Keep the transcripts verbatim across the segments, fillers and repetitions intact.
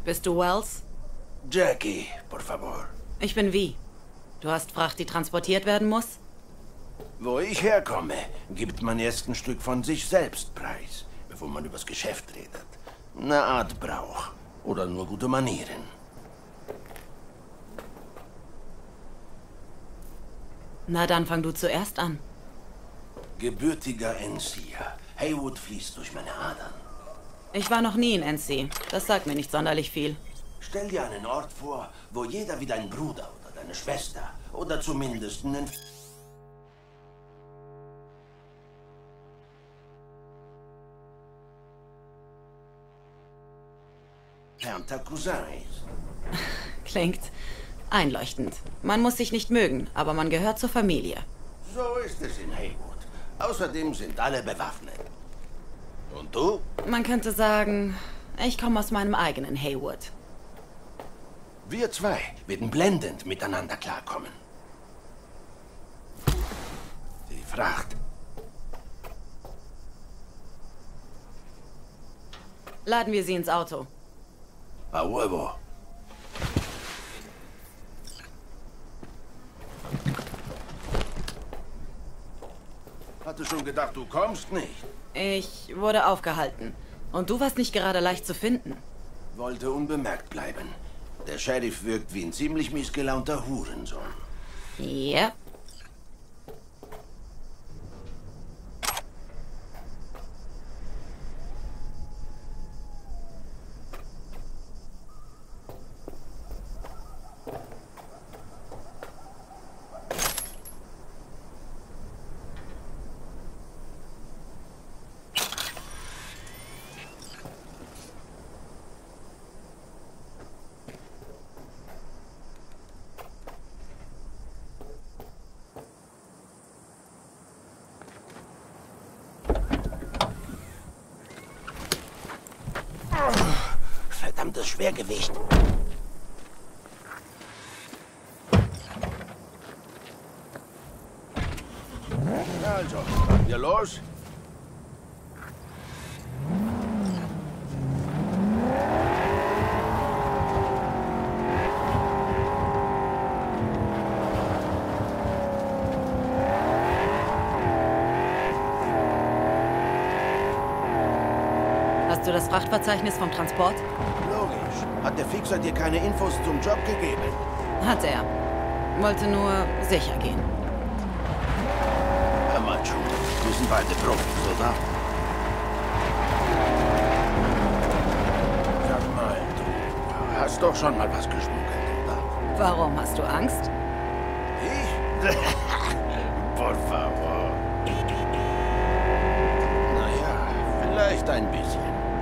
Bist du Wells? Jackie, por favor. Ich bin Vi. Du hast Fracht, die transportiert werden muss? Wo ich herkomme, gibt man erst ein Stück von sich selbst preis, bevor man übers Geschäft redet. Eine Art Brauch. Oder nur gute Manieren. Na dann fang du zuerst an. Gebürtiger Encier. Haywood fließt durch meine Adern. Ich war noch nie in N C. Das sagt mir nicht sonderlich viel. Stell dir einen Ort vor, wo jeder wie dein Bruder oder deine Schwester oder zumindest einen entfernter Cousin ist. Klingt einleuchtend. Man muss sich nicht mögen, aber man gehört zur Familie. So ist es in Haywood. Außerdem sind alle bewaffnet. Und du? Man könnte sagen, ich komme aus meinem eigenen Haywood. Wir zwei werden blendend miteinander klarkommen. Die Fracht. Laden wir sie ins Auto. A huevo. Hatte schon gedacht, du kommst nicht. Ich wurde aufgehalten. Und du warst nicht gerade leicht zu finden. Wollte unbemerkt bleiben. Der Sheriff wirkt wie ein ziemlich missgelaunter Hurensohn. Ja. Verdammtes Schwergewicht. Also, fahren wir los? Hast du das Frachtverzeichnis vom Transport? Logisch. Hat der Fixer dir keine Infos zum Job gegeben? Hat er. Wollte nur sicher gehen. Hör mal, Schuh. Wir sind beide Profis, oder? Sag mal, du hast doch schon mal was geschmuggelt, oder? Warum? Hast du Angst? Ich? Por favor. Naja, vielleicht ein bisschen.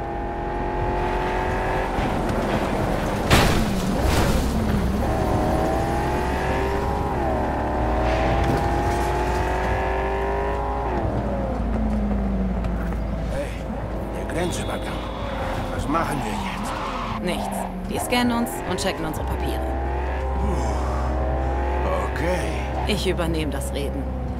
Grenzübergang. Was machen wir jetzt? Nichts. Die scannen uns und checken unsere Papiere. Okay. Ich übernehme das Reden.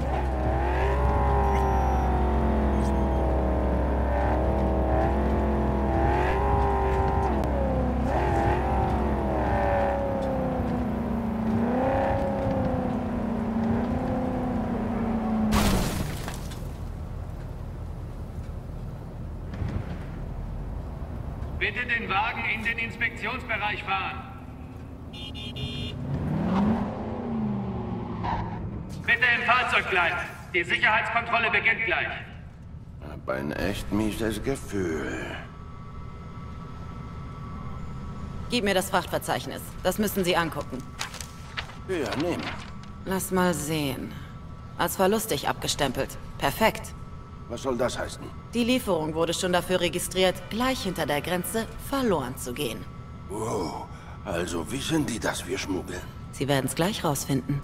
Bitte den Wagen in den Inspektionsbereich fahren. Bitte im Fahrzeug bleiben. Die Sicherheitskontrolle beginnt gleich. Hab ein echt mieses Gefühl. Gib mir das Frachtverzeichnis. Das müssen Sie angucken. Ja, nimm. Lass mal sehen. Als verlustig abgestempelt. Perfekt. Was soll das heißen? Die Lieferung wurde schon dafür registriert, gleich hinter der Grenze verloren zu gehen. Wow. Also wissen die, dass wir schmuggeln? Sie werden es gleich rausfinden.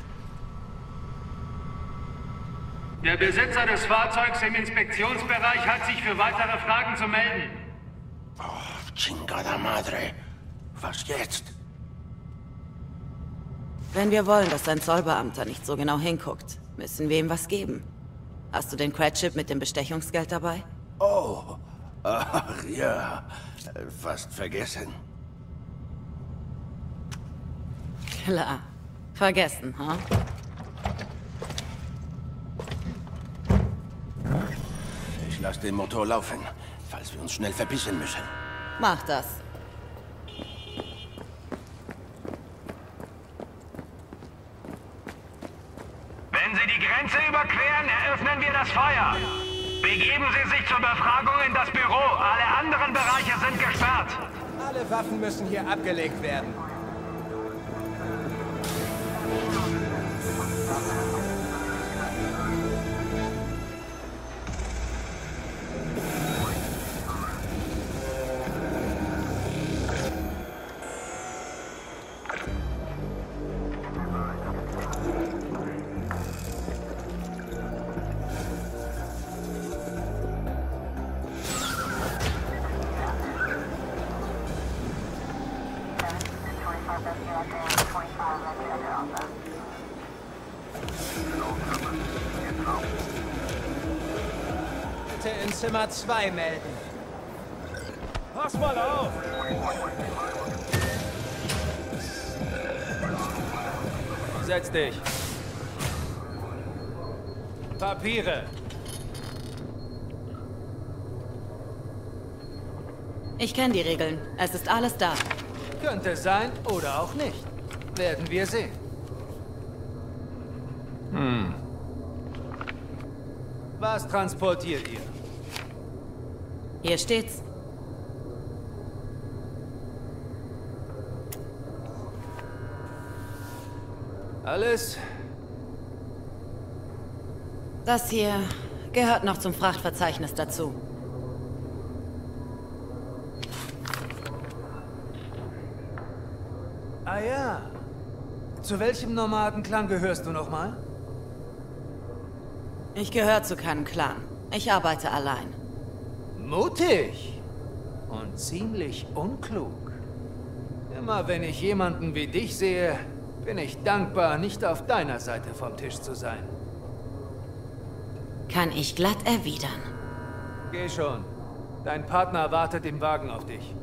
Der Besitzer des Fahrzeugs im Inspektionsbereich hat sich für weitere Fragen zu melden. Oh, chingada madre. Was jetzt? Wenn wir wollen, dass ein Zollbeamter nicht so genau hinguckt, müssen wir ihm was geben. Hast du den Credchip mit dem Bestechungsgeld dabei? Oh, ach ja. Fast vergessen. Klar. Vergessen, ha? Ich lasse den Motor laufen, falls wir uns schnell verpissen müssen. Mach das. Wenn Sie die Grenze überqueren, eröffnen wir das Feuer. Begeben Sie sich zur Befragung in das Büro. Alle anderen Bereiche sind gesperrt. Alle Waffen müssen hier abgelegt werden. Bitte in Zimmer zwei melden. Pass mal auf! Setz dich. Papiere. Ich kenne die Regeln. Es ist alles da. Könnte sein oder auch nicht. Werden wir sehen. Hm. Was transportiert ihr? Hier steht's. Alles? Das hier gehört noch zum Frachtverzeichnis dazu. Ah ja. Zu welchem Nomadenclan gehörst du nochmal? Ich gehöre zu keinem Clan. Ich arbeite allein. Mutig. Und ziemlich unklug. Immer wenn ich jemanden wie dich sehe, bin ich dankbar, nicht auf deiner Seite vom Tisch zu sein. Kann ich glatt erwidern. Geh schon. Dein Partner wartet im Wagen auf dich.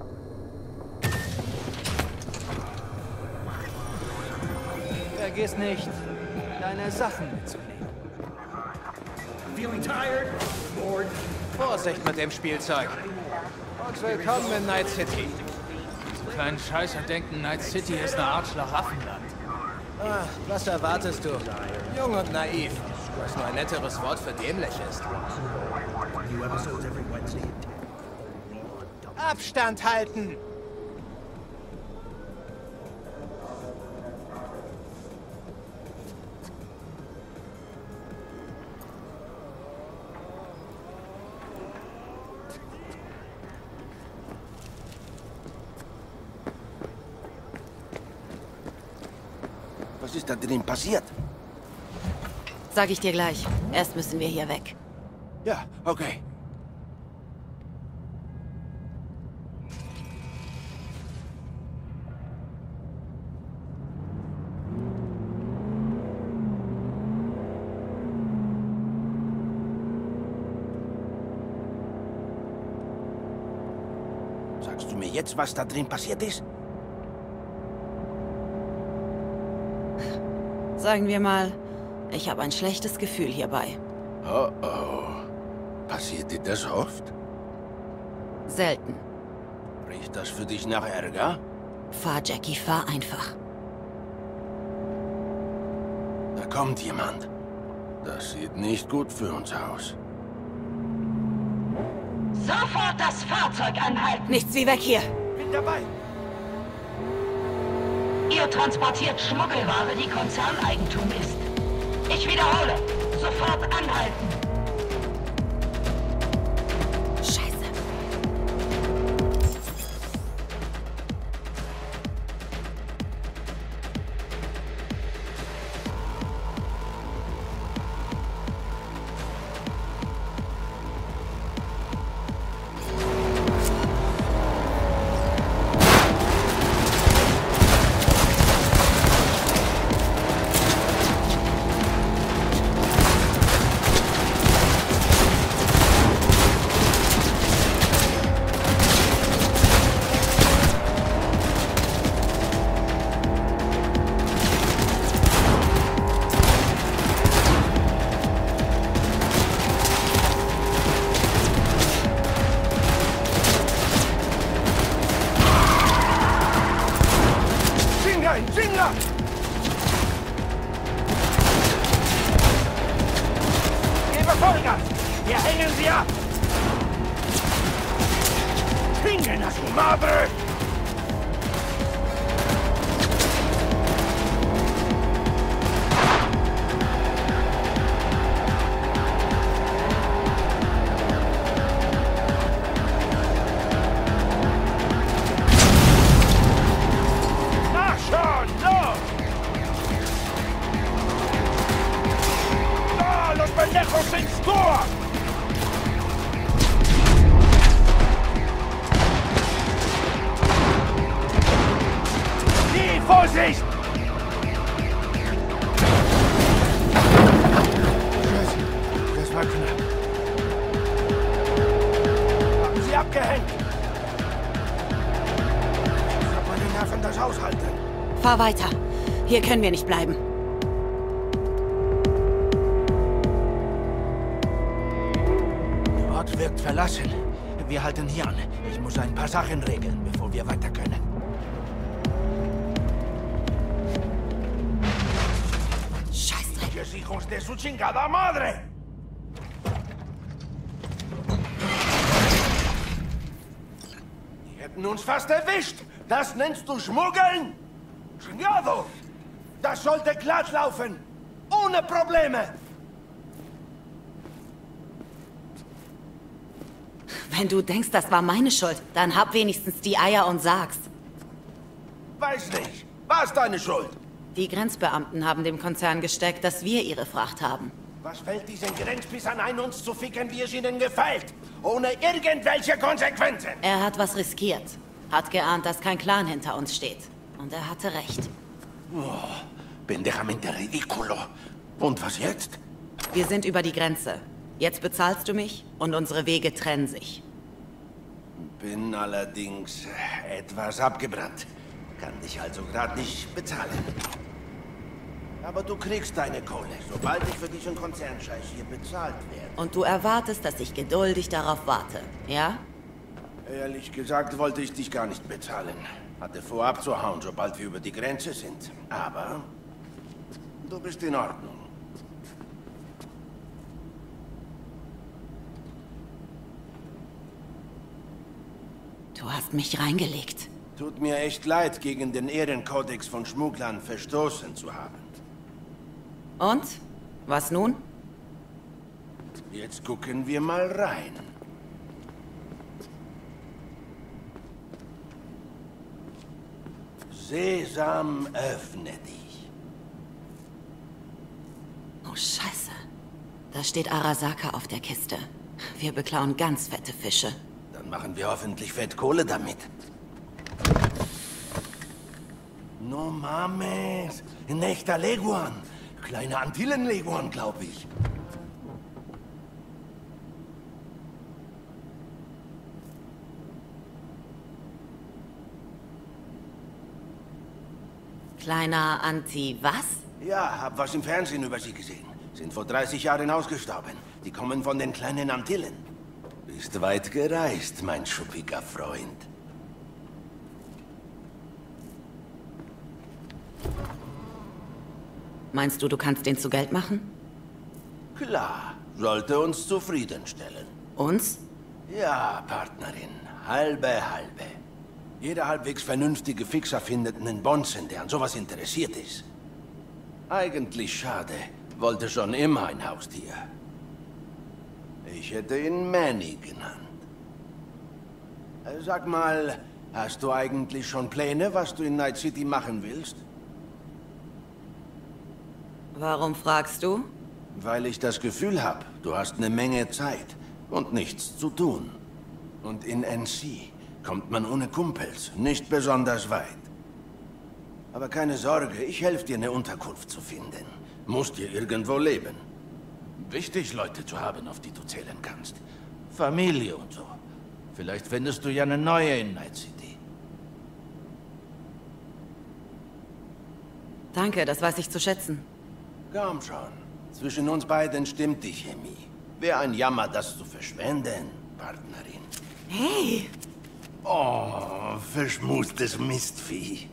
Vergiss nicht, deine Sachen mitzunehmen. Feeling tired? Bored? Vorsicht mit dem Spielzeug. Und willkommen in Night City. Die kleinen Scheißer denken, Night City ist eine Art Schlaraffenland. Ah, was erwartest du? Jung und naiv. Was nur ein netteres Wort für dämlich ist. New episodes every Wednesday. Abstand halten! Was ist da drin passiert? Sag ich dir gleich. Erst müssen wir hier weg. Ja, okay. Sagst du mir jetzt, was da drin passiert ist? Sagen wir mal, ich habe ein schlechtes Gefühl hierbei. Oh oh. Passiert dir das oft? Selten. Riecht das für dich nach Ärger? Fahr, Jackie, fahr einfach. Da kommt jemand. Das sieht nicht gut für uns aus. Sofort das Fahrzeug anhalten! Nichts wie weg hier. Bin dabei! Ihr transportiert Schmuggelware, die Konzerneigentum ist. Ich wiederhole, sofort anhalten! Scheiße. Wir hängen sie ab! Fingen a su madre! Vorsicht! Das war knapp. Haben sie abgehängt. Ich hab meine Nerven das aushalten. Fahr weiter. Hier können wir nicht bleiben. Der Ort wirkt verlassen. Wir halten hier an. Ich muss ein paar Sachen regeln, bevor wir weiter können. ¡Hijos de su chingada madre! Die hätten uns fast erwischt! Das nennst du Schmuggeln? Chingado! Das sollte glatt laufen! Ohne Probleme! Wenn du denkst, das war meine Schuld, dann hab wenigstens die Eier und sag's. Weiß nicht. War es deine Schuld? Die Grenzbeamten haben dem Konzern gesteckt, dass wir ihre Fracht haben. Was fällt diesen Grenzpissern ein, uns zu ficken, wie es ihnen gefällt? Ohne irgendwelche Konsequenzen! Er hat was riskiert. Hat geahnt, dass kein Clan hinter uns steht. Und er hatte recht. Oh, pendejamente ridículo. Und was jetzt? Wir sind über die Grenze. Jetzt bezahlst du mich und unsere Wege trennen sich. Bin allerdings etwas abgebrannt. Kann dich also gerade nicht bezahlen. Aber du kriegst deine Kohle, sobald ich für diesen Konzernscheiß hier bezahlt werde. Und du erwartest, dass ich geduldig darauf warte, ja? Ehrlich gesagt wollte ich dich gar nicht bezahlen. Hatte vor abzuhauen, sobald wir über die Grenze sind. Aber du bist in Ordnung. Du hast mich reingelegt. Tut mir echt leid, gegen den Ehrenkodex von Schmugglern verstoßen zu haben. Und? Was nun? Jetzt gucken wir mal rein. Sesam, öffne dich. Oh, Scheiße. Da steht Arasaka auf der Kiste. Wir beklauen ganz fette Fische. Dann machen wir hoffentlich Fettkohle damit. No mames. Ein echter Leguan. Kleine Antillen-Leguan, glaube ich. Kleiner Anti was? Ja, hab was im Fernsehen über sie gesehen. Sind vor dreißig Jahren ausgestorben. Die kommen von den kleinen Antillen. Bist weit gereist, mein schuppiger Freund. Meinst du, du kannst den zu Geld machen? Klar, sollte uns zufriedenstellen. Uns? Ja, Partnerin, halbe, halbe. Jeder halbwegs vernünftige Fixer findet einen Bonzen, der an sowas interessiert ist. Eigentlich schade, wollte schon immer ein Haustier. Ich hätte ihn Manny genannt. Sag mal, hast du eigentlich schon Pläne, was du in Night City machen willst? Warum fragst du? Weil ich das Gefühl habe, du hast eine Menge Zeit und nichts zu tun. Und in N C kommt man ohne Kumpels nicht besonders weit. Aber keine Sorge, ich helfe dir, eine Unterkunft zu finden. Musst dir irgendwo leben. Wichtig, Leute zu haben, auf die du zählen kannst. Familie und so. Vielleicht findest du ja eine neue in Night City. Danke, das weiß ich zu schätzen. Komm schon. Zwischen uns beiden stimmt die Chemie. Wäre ein Jammer, das zu verschwenden, Partnerin. Hey! Oh, verschmustes Mistvieh.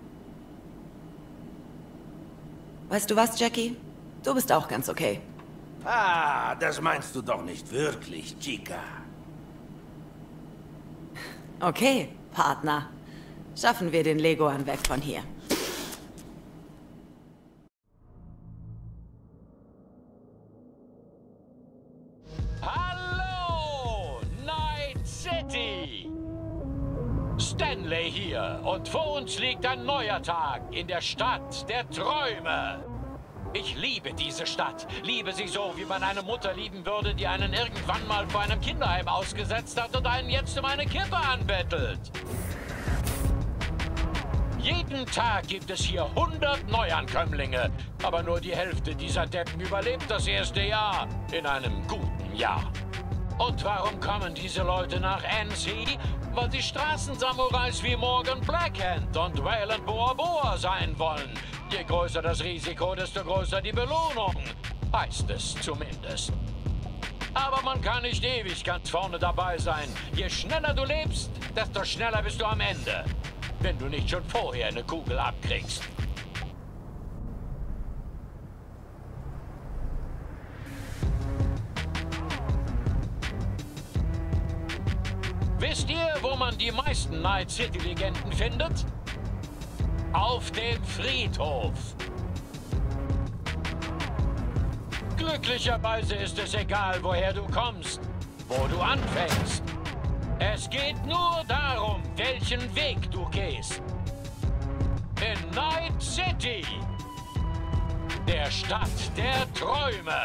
Weißt du was, Jackie? Du bist auch ganz okay. Ah, das meinst du doch nicht wirklich, Chica. Okay, Partner. Schaffen wir den Leguan weg von hier. Hallo, Night City! Stanley hier und vor uns liegt ein neuer Tag in der Stadt der Träume. Ich liebe diese Stadt, liebe sie so, wie man eine Mutter lieben würde, die einen irgendwann mal vor einem Kinderheim ausgesetzt hat und einen jetzt um eine Kippe anbettelt. Jeden Tag gibt es hier hundert Neuankömmlinge, aber nur die Hälfte dieser Deppen überlebt das erste Jahr in einem guten Jahr. Und warum kommen diese Leute nach N C? Weil sie Straßensamurais wie Morgan Blackhand und Wayland Boa Boa sein wollen. Je größer das Risiko, desto größer die Belohnung. Heißt es zumindest. Aber man kann nicht ewig ganz vorne dabei sein. Je schneller du lebst, desto schneller bist du am Ende. Wenn du nicht schon vorher eine Kugel abkriegst. Wisst ihr, wo man die meisten Night City-Legenden findet? Auf dem Friedhof. Glücklicherweise ist es egal, woher du kommst, wo du anfängst. Es geht nur darum, welchen Weg du gehst. In Night City, der Stadt der Träume.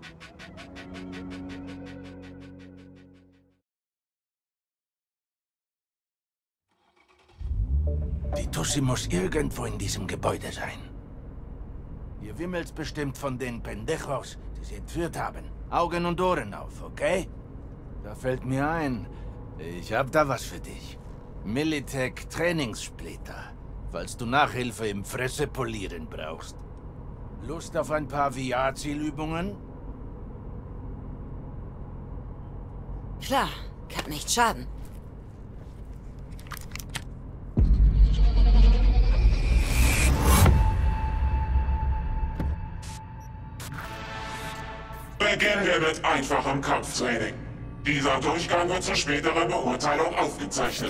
Die Tussi muss irgendwo in diesem Gebäude sein. Ihr wimmelt's bestimmt von den Pendejos, die sie entführt haben. Augen und Ohren auf, okay? Da fällt mir ein, ich hab da was für dich. Militech Trainingssplitter, falls du Nachhilfe im Fressepolieren brauchst. Lust auf ein paar V R-Zielübungen? Klar, kann nicht schaden. Beginnen wir mit einfachem Kampftraining. Dieser Durchgang wird zur späteren Beurteilung aufgezeichnet.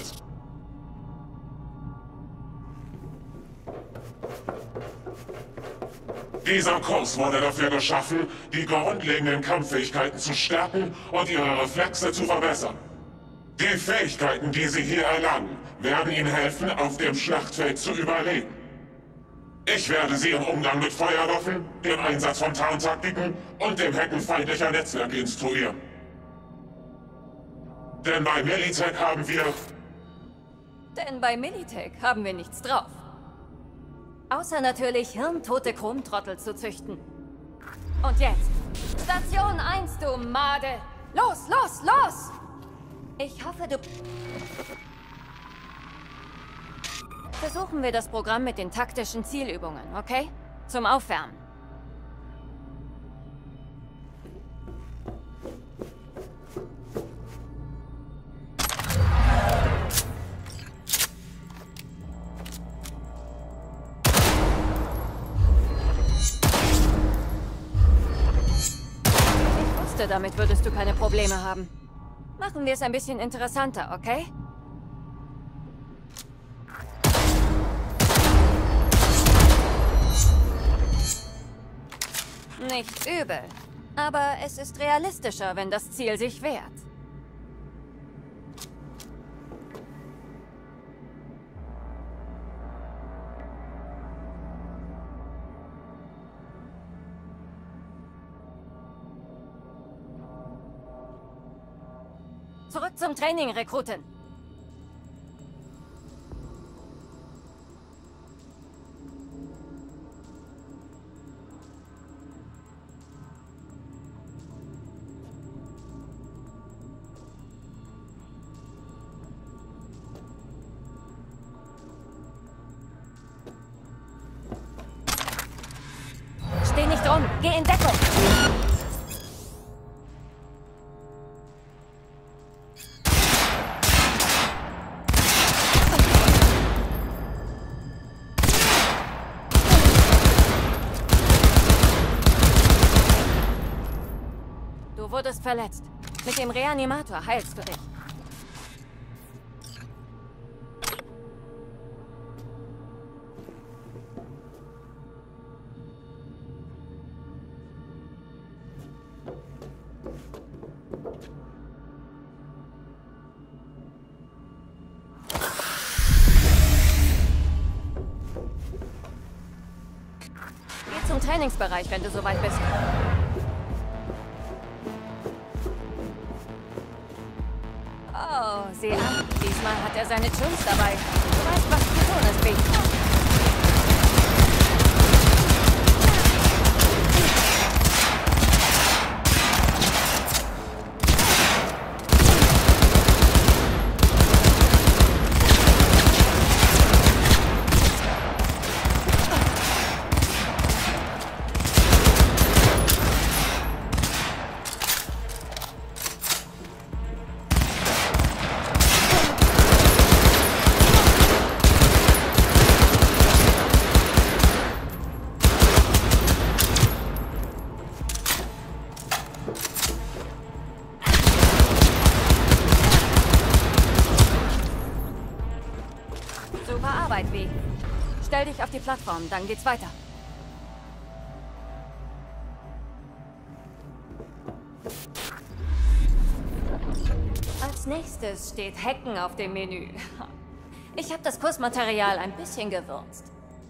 Dieser Kurs wurde dafür geschaffen, die grundlegenden Kampffähigkeiten zu stärken und ihre Reflexe zu verbessern. Die Fähigkeiten, die Sie hier erlangen, werden Ihnen helfen, auf dem Schlachtfeld zu überleben. Ich werde Sie im Umgang mit Feuerwaffen, dem Einsatz von Tarntaktiken und dem Hacken feindlicher Netzwerke instruieren. Denn bei Militech haben wir... Denn bei Militech haben wir nichts drauf. Außer natürlich hirntote Chromtrottel zu züchten. Und jetzt, Station eins, du Made! Los, los, los! Ich hoffe, du... Versuchen wir das Programm mit den taktischen Zielübungen, okay? Zum Aufwärmen. Ich wusste, damit würdest du keine Probleme haben. Machen wir es ein bisschen interessanter, okay? Nicht übel. Aber es ist realistischer, wenn das Ziel sich wehrt. Zurück zum Training, Rekruten. Steh nicht rum. Geh in Deckung. Du wurdest verletzt. Mit dem Reanimator heilst du dich. Geh zum Trainingsbereich, wenn du soweit bist. Oh, sieh an. Diesmal hat er seine Tunes dabei. Du weißt, was zu tun ist, Big. Super Arbeit, W. Stell dich auf die Plattform, dann geht's weiter. Als nächstes steht Hacken auf dem Menü. Ich habe das Kursmaterial ein bisschen gewürzt.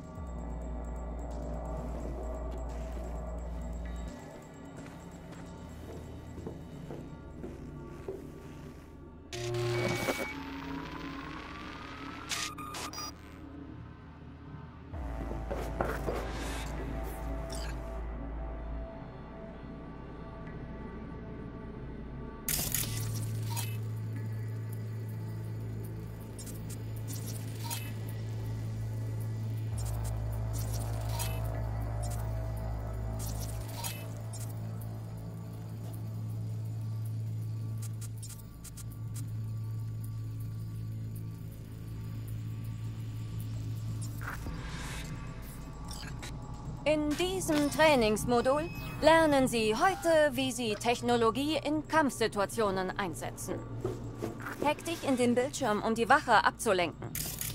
In diesem Trainingsmodul lernen Sie heute, wie Sie Technologie in Kampfsituationen einsetzen. Hack dich in den Bildschirm, um die Wache abzulenken.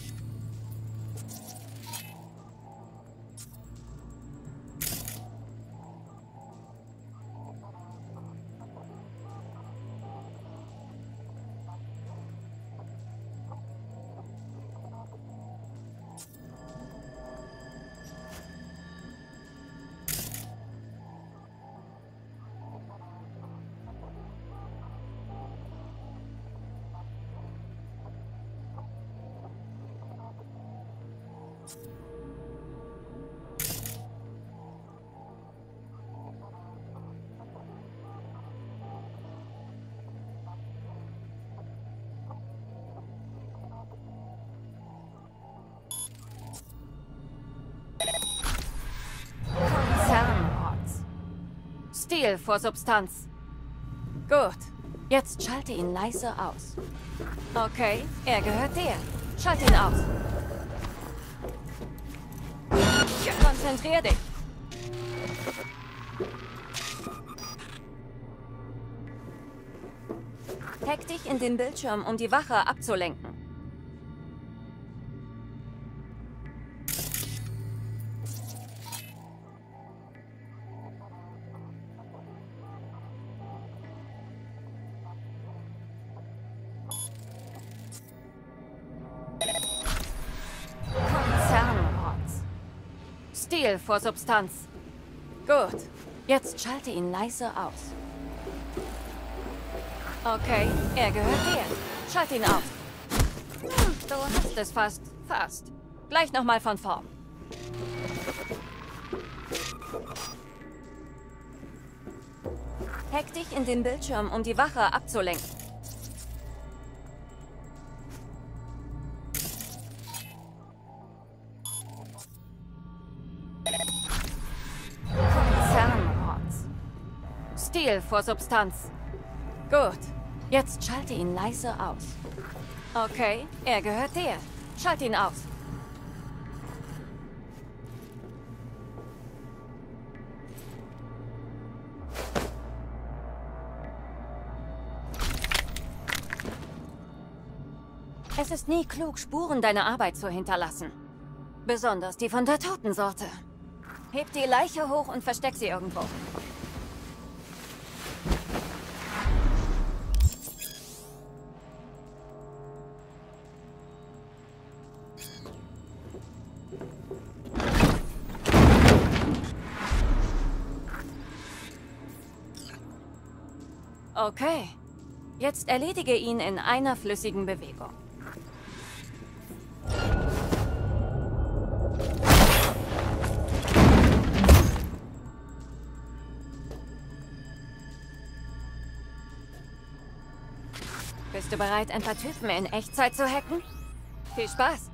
Stil vor Substanz. Gut. Jetzt schalte ihn leise aus. Okay, er gehört dir. Schalte ihn aus. Konzentrier dich. Hack dich in den Bildschirm, um die Wache abzulenken. Stil vor Substanz. Gut. Jetzt schalte ihn leise aus. Okay, er gehört dir. Schalt ihn aus. Du hast es fast. Fast. Gleich nochmal von vorn. Hack dich in den Bildschirm, um die Wache abzulenken. Stil vor Substanz. Gut. Jetzt schalte ihn leise aus. Okay, er gehört dir. Schalt ihn aus. Es ist nie klug, Spuren deiner Arbeit zu hinterlassen. Besonders die von der Totensorte. Heb die Leiche hoch und versteck sie irgendwo. Okay. Jetzt erledige ihn in einer flüssigen Bewegung. Bist du bereit, ein paar Typen in Echtzeit zu hacken? Viel Spaß!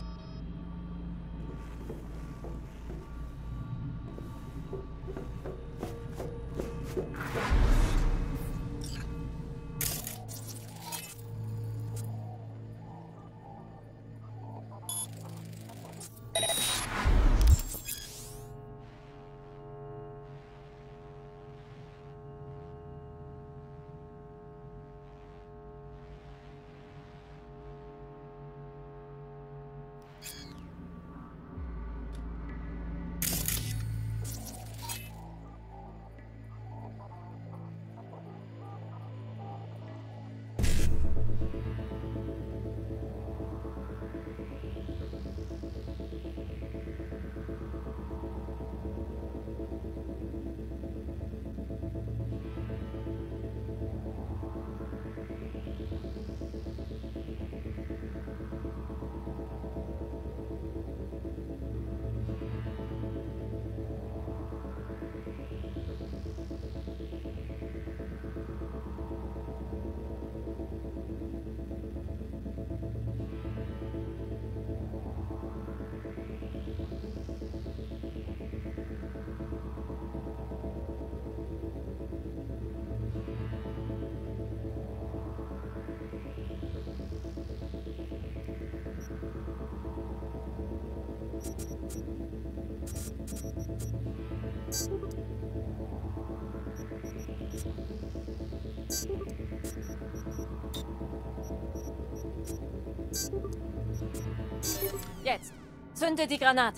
Jetzt. Zünde die Granate.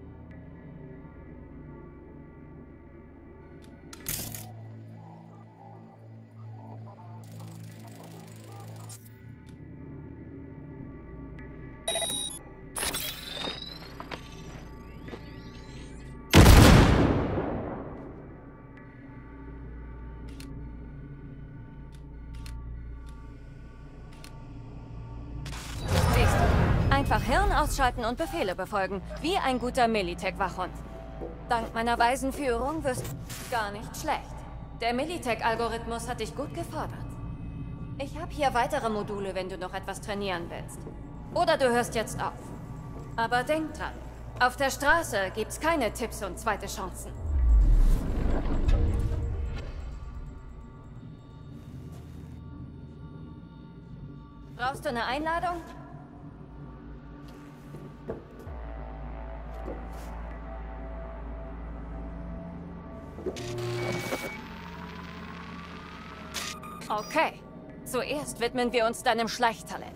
Einfach Hirn ausschalten und Befehle befolgen, wie ein guter Militech-Wachhund. Dank meiner weisen Führung wirst du gar nicht schlecht. Der Militech-Algorithmus hat dich gut gefordert. Ich habe hier weitere Module, wenn du noch etwas trainieren willst. Oder du hörst jetzt auf. Aber denk dran, auf der Straße gibt's keine Tipps und zweite Chancen. Brauchst du eine Einladung? Okay. Zuerst widmen wir uns deinem Schleichtalent.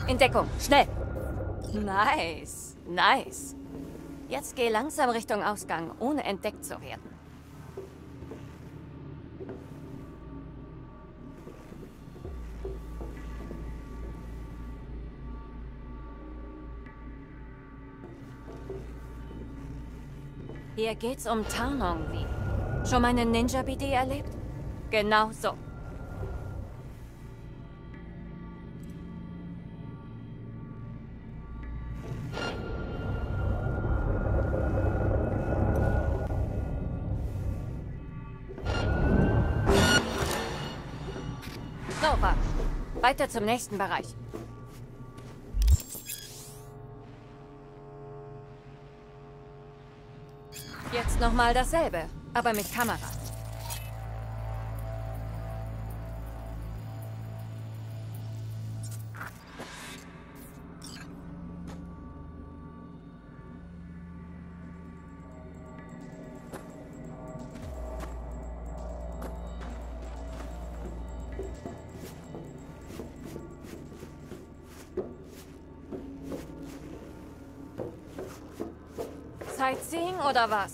In Deckung, schnell! Nice, nice. Jetzt geh langsam Richtung Ausgang, ohne entdeckt zu werden. Hier geht's um Tarnung, wie? Schon mal eine Ninja-B D erlebt? Genau so. Nova, weiter zum nächsten Bereich. Jetzt nochmal dasselbe, aber mit Kamera. Sightseeing oder was?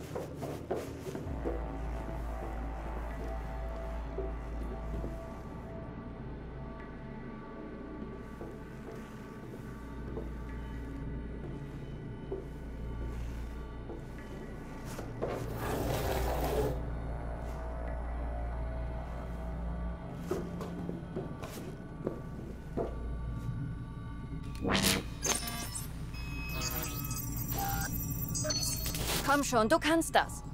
Komm schon, du kannst das.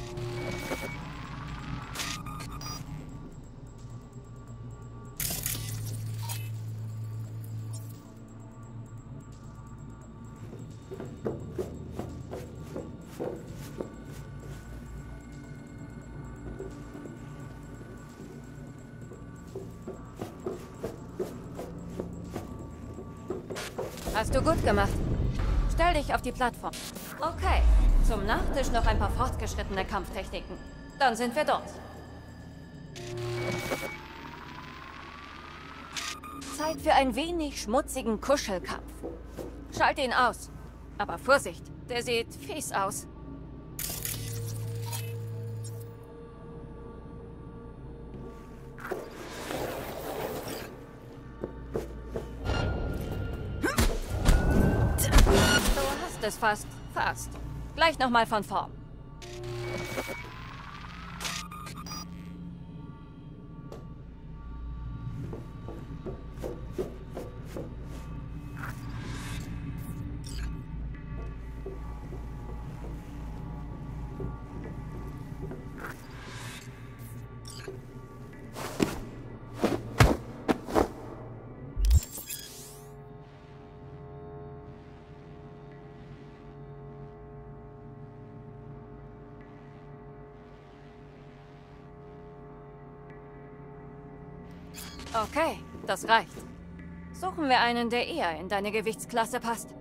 Hast du gut gemacht. Stell dich auf die Plattform. Okay. Zum Nachtisch noch ein paar fortgeschrittene Kampftechniken. Dann sind wir dort. Zeit für ein wenig schmutzigen Kuschelkampf. Schalt ihn aus. Aber Vorsicht, der sieht fies aus. Du hast es fast. Fast. Gleich nochmal von vorn. Okay, das reicht. Suchen wir einen, der eher in deine Gewichtsklasse passt.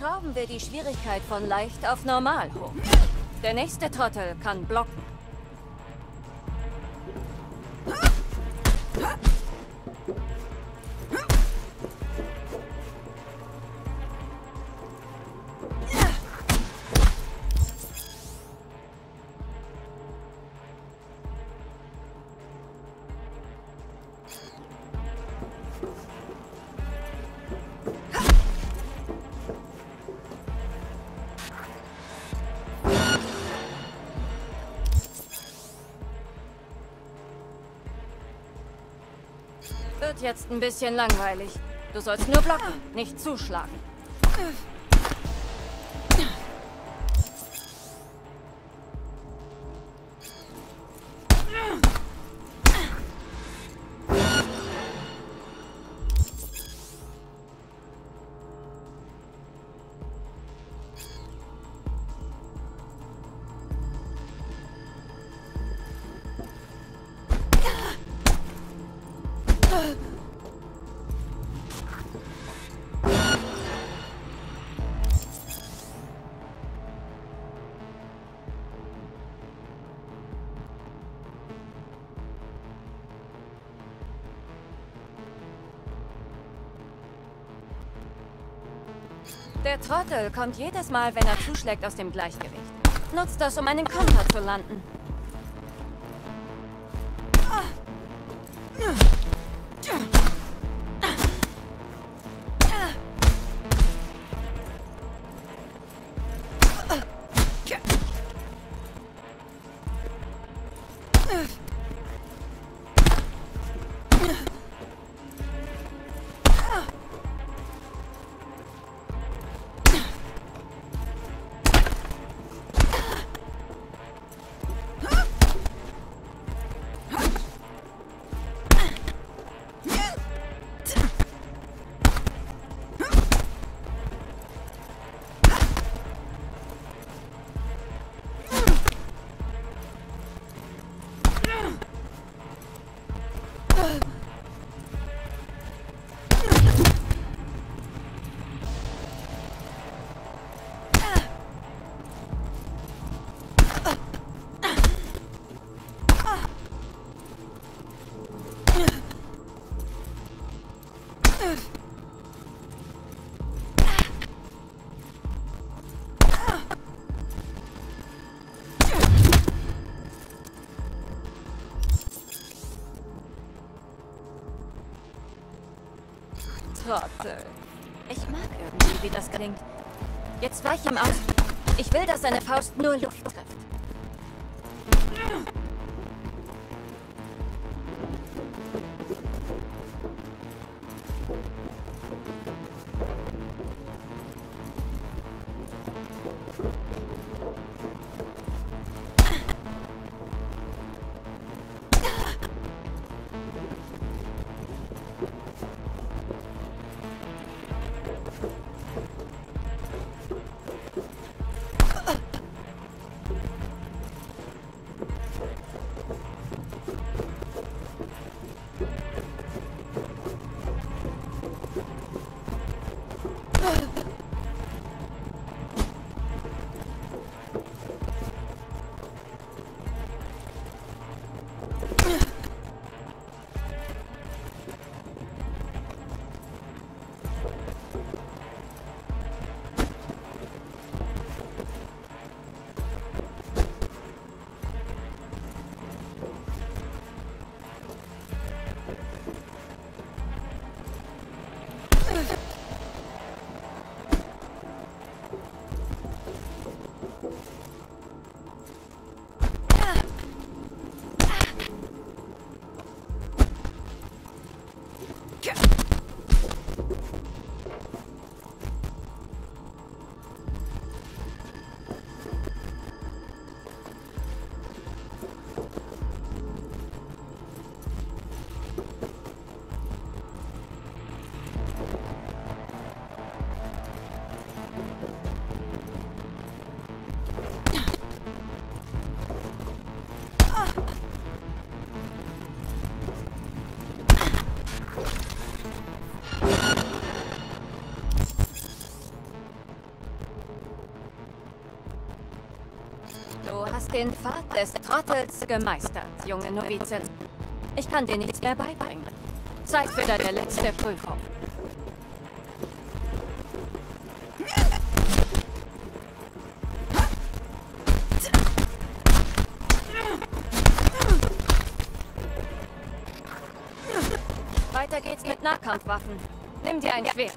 Schrauben wir die Schwierigkeit von leicht auf normal hoch. Der nächste Trottel kann blocken. Wird jetzt ein bisschen langweilig. Du sollst nur blocken, nicht zuschlagen. Der Trottel kommt jedes Mal, wenn er zuschlägt, aus dem Gleichgewicht. Nutzt das, um einen Konter zu landen. Trottel. Ich mag irgendwie, wie das klingt. Jetzt weich ihm aus. Ich will, dass seine Faust nur Luft trifft. hast den Pfad des Trottels gemeistert, junge Novizin. Ich kann dir nichts mehr beibringen. Zeit für deine letzte Prüfung. Weiter geht's mit Nahkampfwaffen. Nimm dir ein Schwert.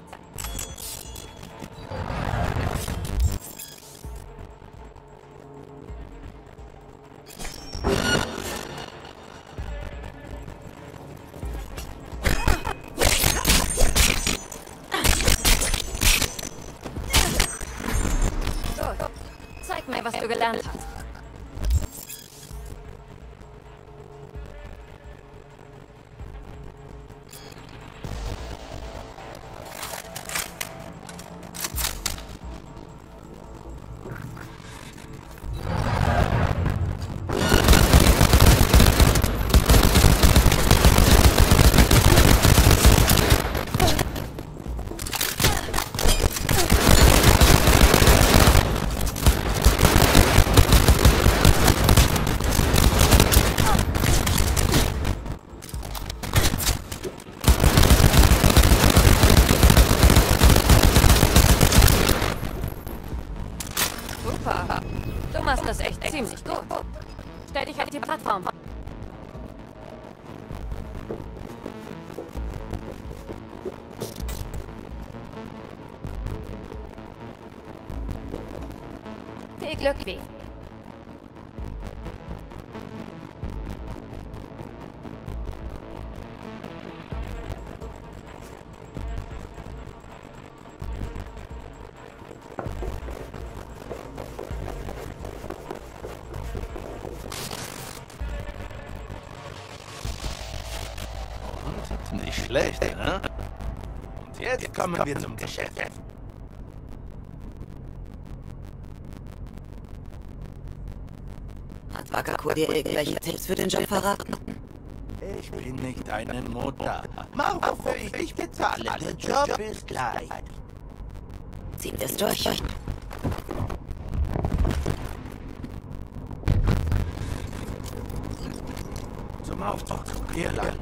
Gut. Zeig mir, was du gelernt hast. Du machst das echt ziemlich gut. Stell dich auf die Plattform. Viel Glück, wie. Nicht schlecht, ne? Und jetzt kommen wir zum Geschäft. Hat Wakako dir irgendwelche Tipps für den Job verraten? Ich bin nicht deine Mutter. Mach, wofür ich dich bezahle. Der Job ist leicht. Ziehen wir es durch. Zum Aufzug zu Irland.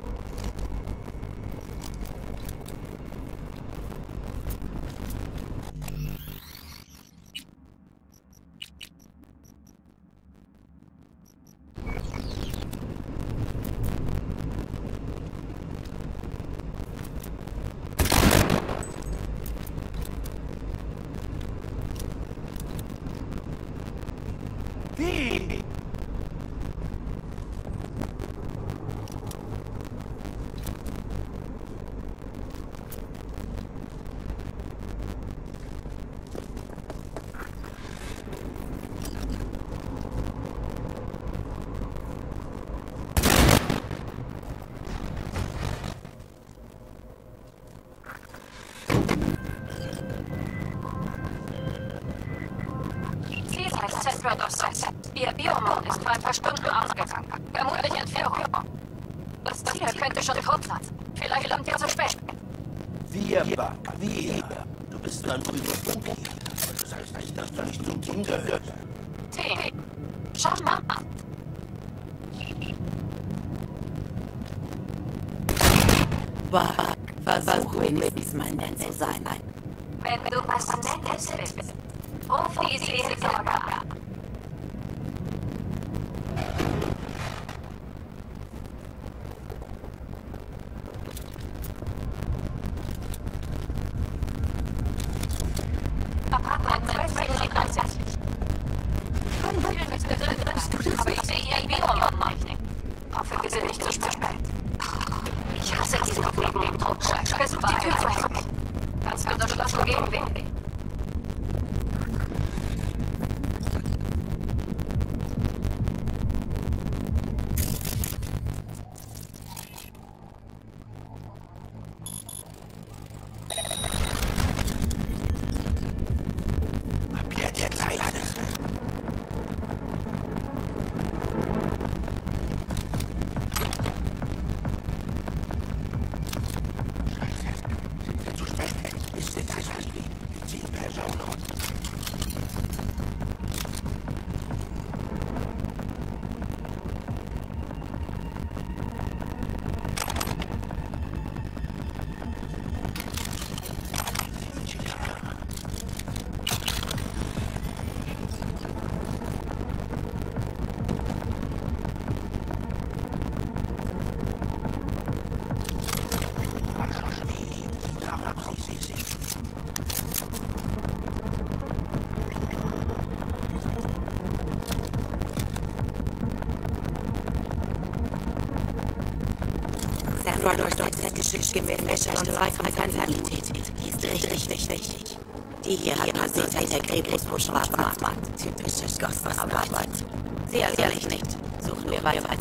Wie? Ihr Biomon ist vor ein paar Stunden ausgegangen. Vermutlich Entführung. Das Tier könnte schon tot sein. Vielleicht kommt ihr zu spät. Wir, Buck, wir. Du bist dann überfunkt. Das heißt nicht, dass du nicht zum Team gehörst. Team? Schau mal an. Buck, versuch wenigstens mal nett zu sein. Wenn du was Nettes bist, ruf die Seelsorge an. Aber ich sehe hier Biomon nicht. Hoffe, wir sind nicht zu spät. Ich hasse diesen Leben im Totschlag. Versuch die Tür zu öffnen. Kannst du das Schloss umgehen, Windy? Squad durch Set geschickt gewesen, Wäsche und zwei von Sensalität. Die ist richtig wichtig. Die hier hat man sieht seit der Grebus wo Schwarzmarkt. Typisches Ghostbuster-Arbeit. Sehr ehrlich nicht. Suchen wir weiter.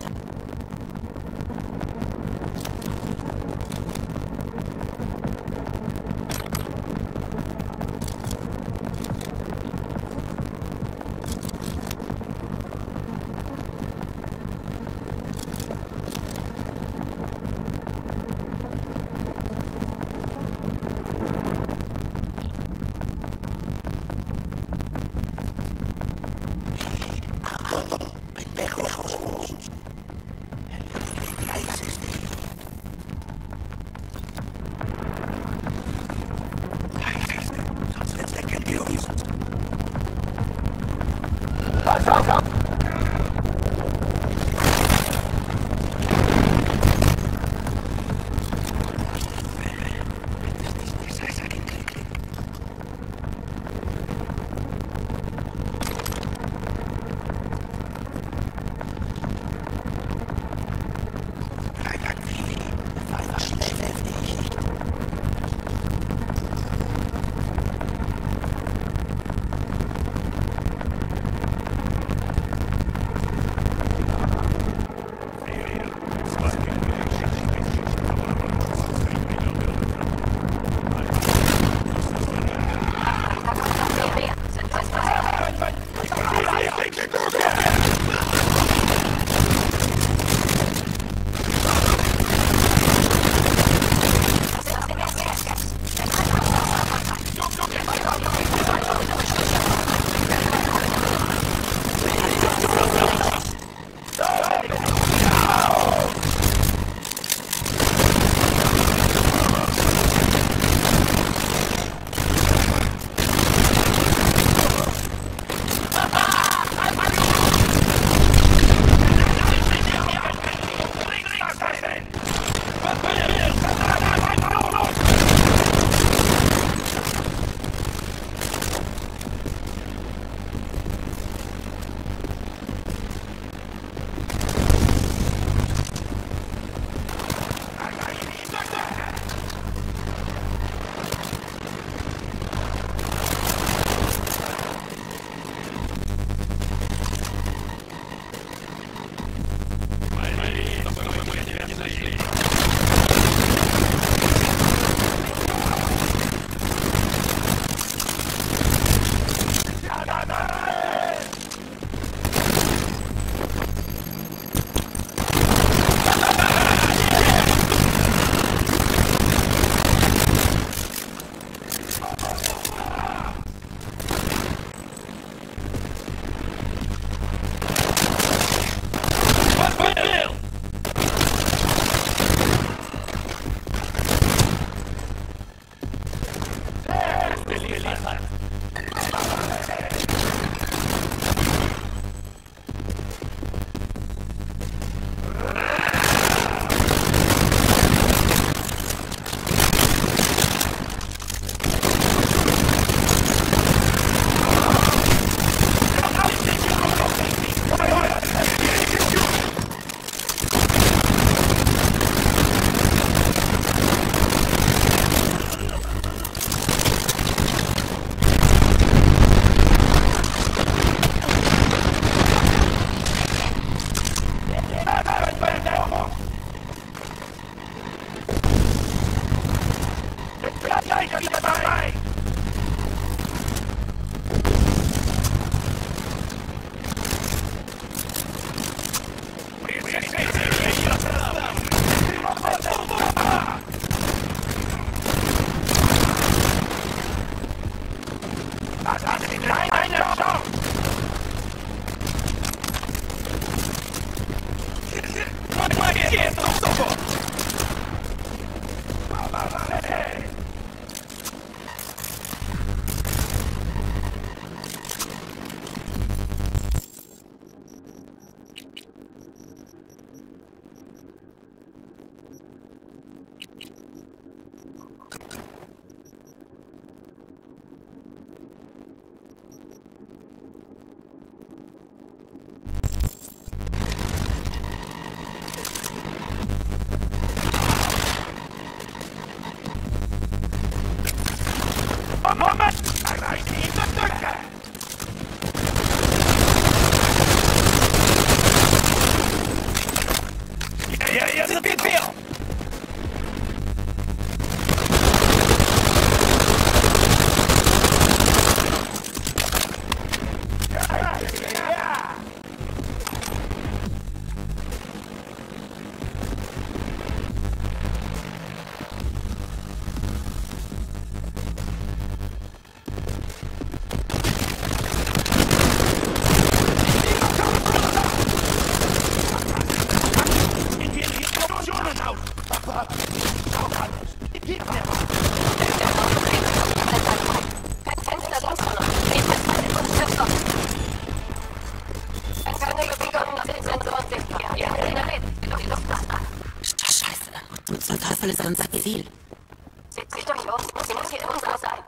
Ja, ja, ja, sind wir! Das ist unser Ziel. Zieht sich durch uns. Sie muss hier in unserer sein.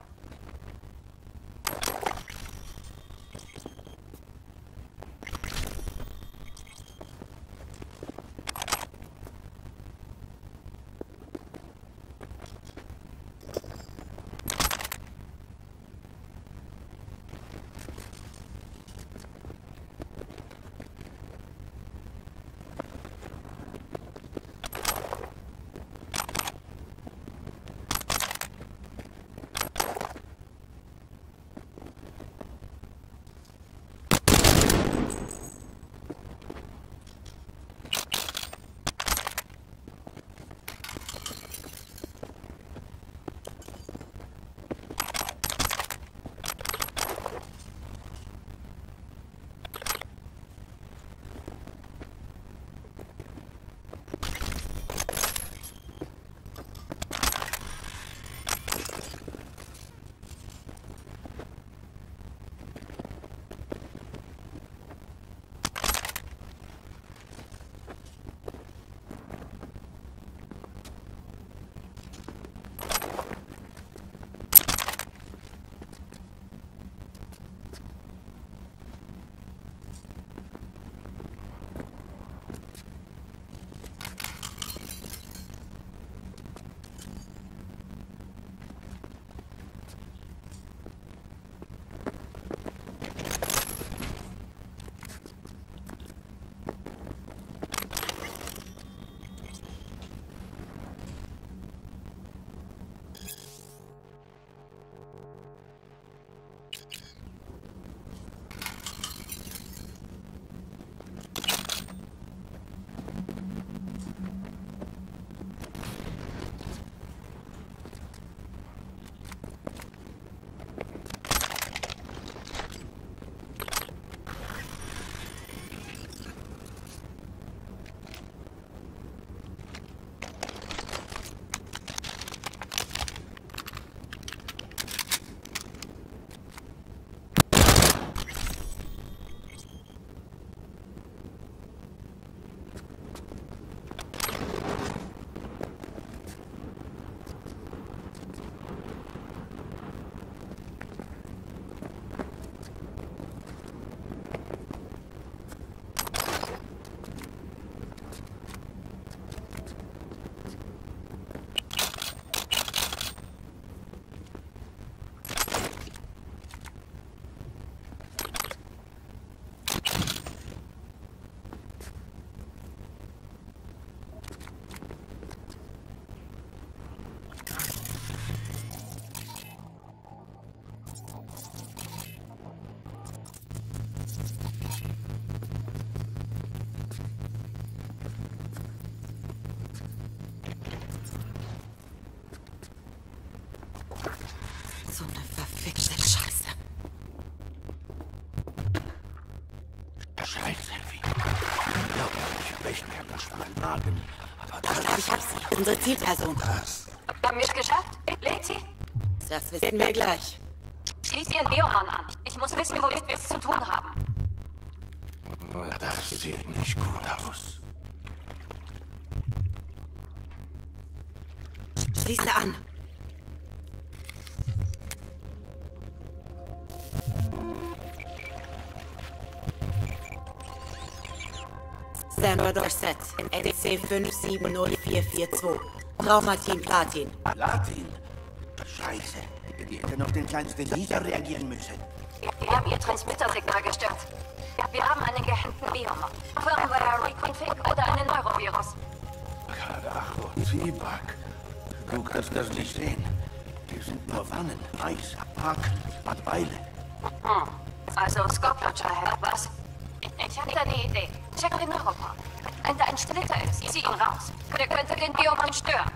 So eine verfickte Scheiße. Scheiße, Selfie. Ja, ich möchte mir das mal wagen. Aber das... Ich glaube, ich hab sie. Unsere Zielperson. Das... Haben wir es geschafft? Lebt sie? Das wissen wir gleich. Schließ ihren Biohorn an. Ich muss wissen, womit wir es zu tun haben. Das sieht nicht gut aus. Schließe an. Sandra Dorset, N C fünf sieben null vier vier zwei. Traumateam Platin. Platin? Scheiße. Die hätte noch den kleinsten Laser reagieren müssen. Transmittersignal gestört. Wir haben einen gehemmten Biomod. Firmware Reconfig oder einen Neurovirus. Carajo, Zwieback. Du kannst das nicht sehen. Die sind nur Wannen, Eis, Haken, Beile. Hm. Also Scorpio-Child, was? Ich hatte eine Idee. Check den Neuroport. Wenn da ein Splitter ist, zieh ihn raus. Der könnte den Biomon stören.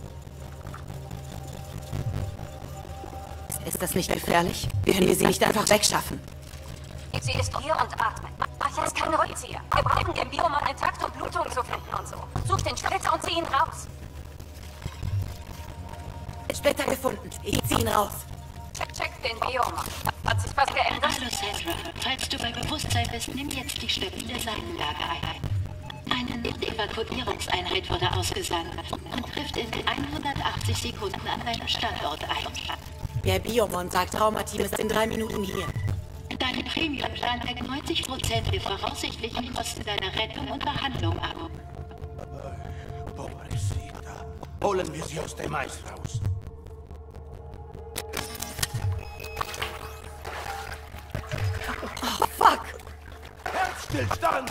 Ist das nicht gefährlich? Können wir sie nicht einfach wegschaffen? Sie ist hier und atmet. Ach, ist kein Rückzieher. Wir brauchen den Biomon intakt, um Blutung zu finden und so. Such den Splitter und zieh ihn raus. Splitter gefunden. Ich zieh ihn raus. Check, check den Biomon. Hat sich was geändert? Hallo Sandra. Falls du bei Bewusstsein bist, nimm jetzt die stabile Seitenlage ein. Eine Evakuierungseinheit wurde ausgesandt und trifft in hundertachtzig Sekunden an deinem Standort ein. Der Biomon sagt, Traumateam ist in drei Minuten hier. Dein Premium-Plan deckt neunzig Prozent der voraussichtlichen Kosten deiner Rettung und Behandlung ab. Pobrecita. Holen wir sie aus dem Eis raus. Oh, fuck! Herzstillstand!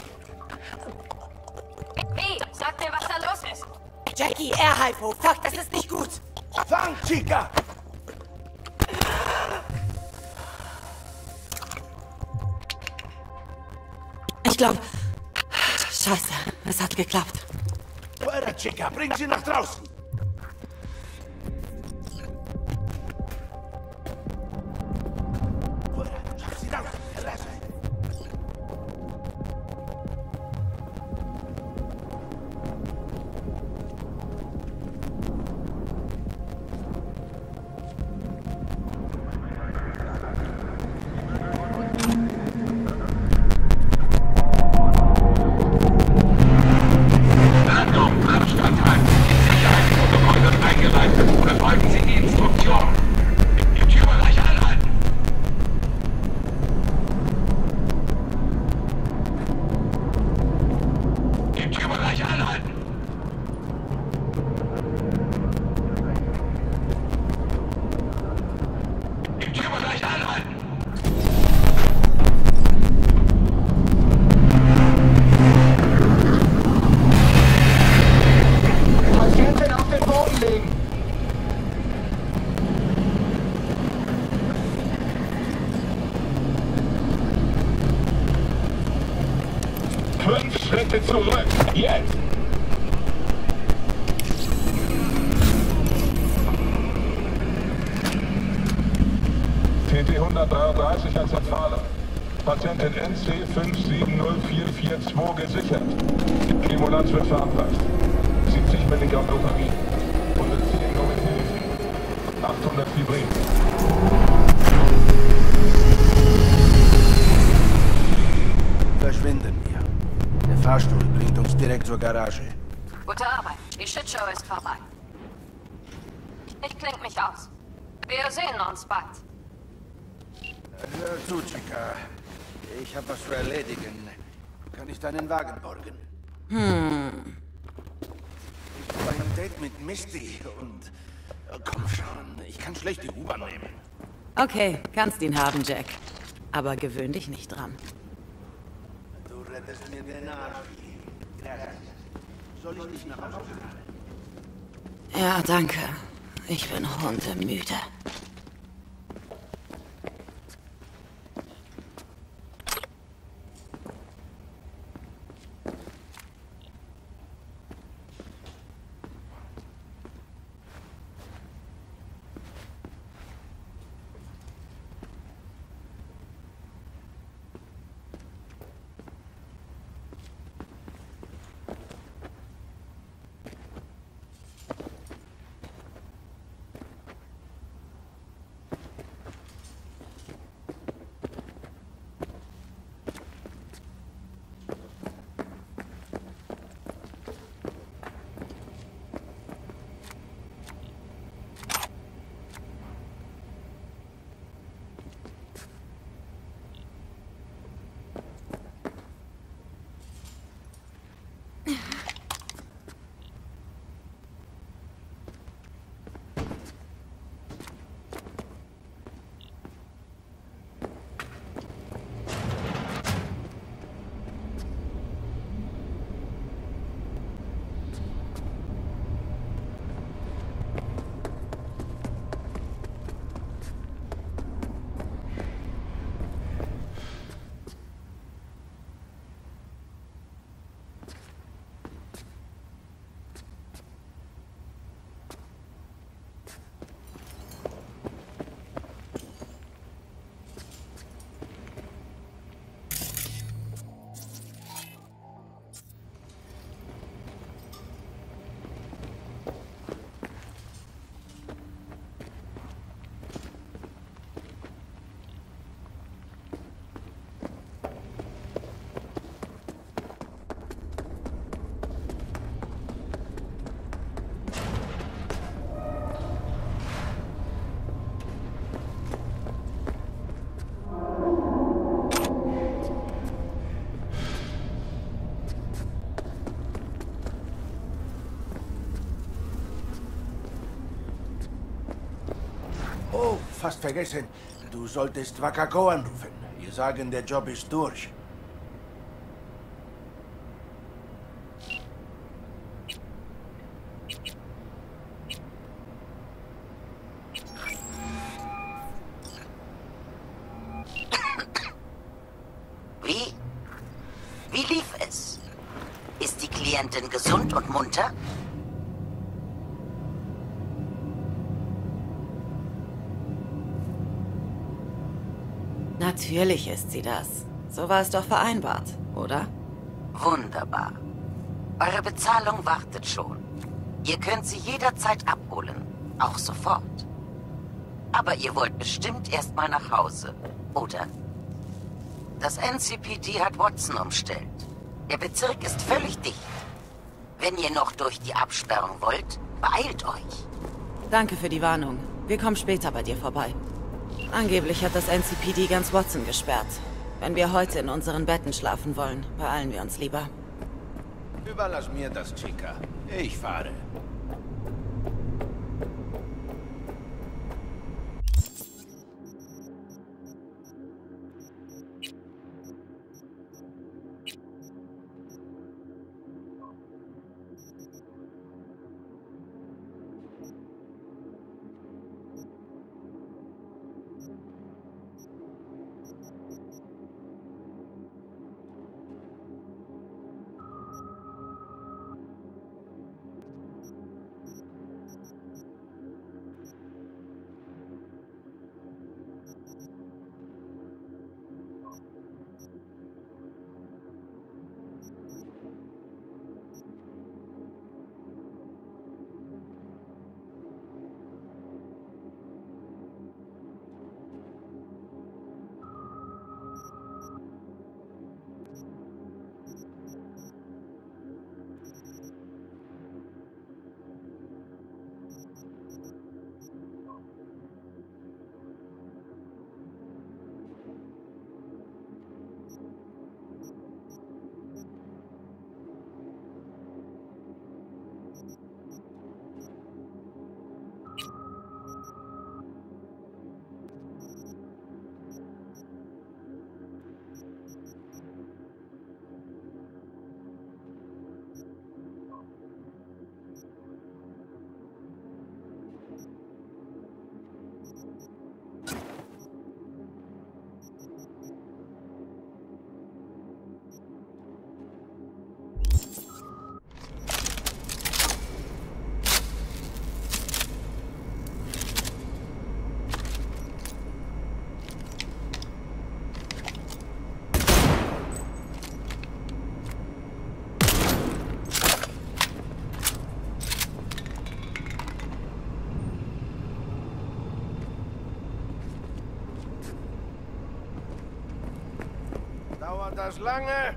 Wie? Sag mir, was da los ist. Jackie, Air-Hypo. Fuck, das ist nicht gut. Fang, Chica! Ich glaube... Scheiße, es hat geklappt. Fuera, Chica, bring sie nach draußen! Fuera, schaff sie raus, Teresa. Fünf Schritte zurück. Jetzt. T T hundertdreiunddreißig als Zentrale. Patientin N C fünf sieben null vier vier zwei gesichert. Chemolanz wird verabreicht. siebzig Milligramm Dopamin. hundertzehn Nomethilfen. achthundert Fibrin. Verschwinden wir. Der Fahrstuhl bringt uns direkt zur Garage. Gute Arbeit. Die Shitshow ist vorbei. Ich klinge mich aus. Wir sehen uns bald. Hör zu, Chica. Ich habe was zu erledigen. Kann ich deinen Wagen borgen? Hm. Ich habe ein Date mit Misty und... Oh, komm schon, ich kann schlecht die U-Bahn nehmen. Okay, kannst ihn haben, Jack. Aber gewöhn dich nicht dran. Du rettest mir den Arsch. Soll ich dich nach Hause fahren? Ja, danke. Ich bin hundemüde. fast vergessen. Du solltest Wakako anrufen. Wir sagen, der Job ist durch. Wie? Wie lief es? Ist die Klientin gesund und munter? Natürlich ist sie das. So war es doch vereinbart, oder? Wunderbar. Eure Bezahlung wartet schon. Ihr könnt sie jederzeit abholen. Auch sofort. Aber ihr wollt bestimmt erst mal nach Hause, oder? Das N C P D hat Watson umstellt. Der Bezirk ist völlig dicht. Wenn ihr noch durch die Absperrung wollt, beeilt euch. Danke für die Warnung. Wir kommen später bei dir vorbei. Angeblich hat das N C P D ganz Watson gesperrt. Wenn wir heute in unseren Betten schlafen wollen, beeilen wir uns lieber. Überlass mir das, Chica. Ich fahre. Dauert das lange?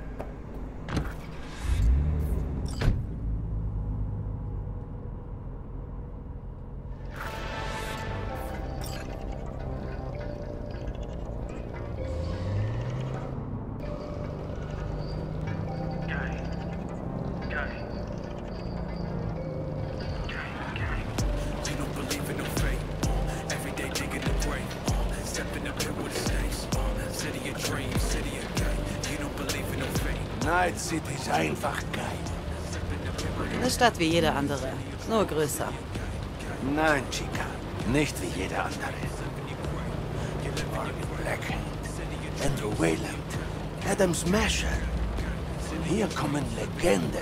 Night City ist einfach geil. Eine Stadt wie jede andere, nur größer. Nein, Chica, nicht wie jede andere. Marvin Blackhand, Andrew Wayland, Adam Smasher. Hier kommen Legenden.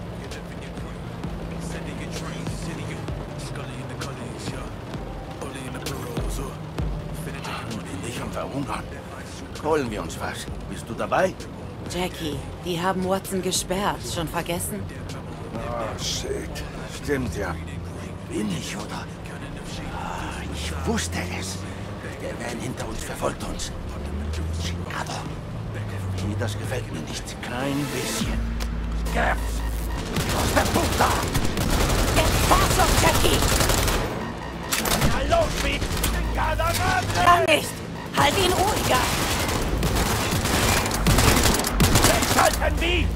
Nicht unterhungern. Holen wir uns was. Bist du dabei? Jackie, die haben Watson gesperrt. Schon vergessen? Oh, shit. Stimmt ja. Bin ich, oder? Ah, ich wusste es. Der Van hinter uns verfolgt uns. Aber das gefällt mir nicht. Kein bisschen. Geh! Aus der Puta! Jetzt fass auf, Jackie! Na los, Pete! Kann nicht! Halt ihn ruhiger! Festhalten, wie?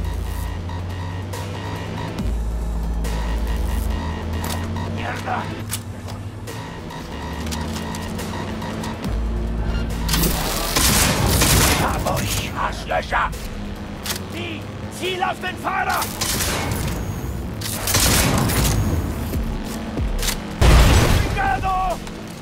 Löcher! Die! Ziel auf den Fahrer! Brigado!